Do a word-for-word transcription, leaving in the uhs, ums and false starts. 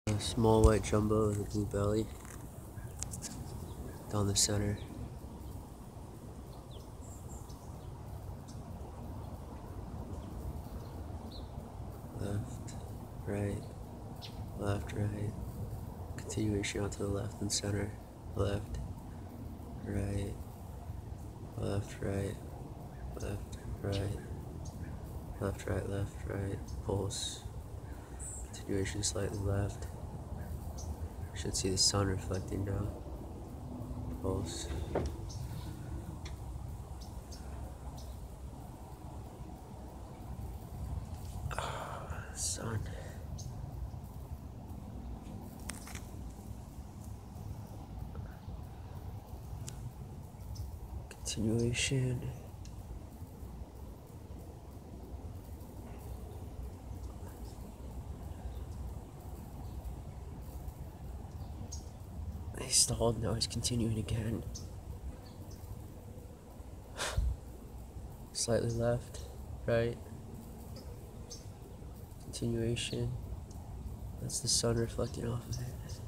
A small white jumbo with a blue belly down the center. Left, right, left, right. Continuation out to the left and center. Left, right, left, right, left, right, left, right, left, right. Pulse. Continuation slightly left. Should see the sun reflecting now. Pulse. Sun. Continuation. He stalled, now he's continuing again. Slightly left, right. Continuation. That's the sun reflecting off of it.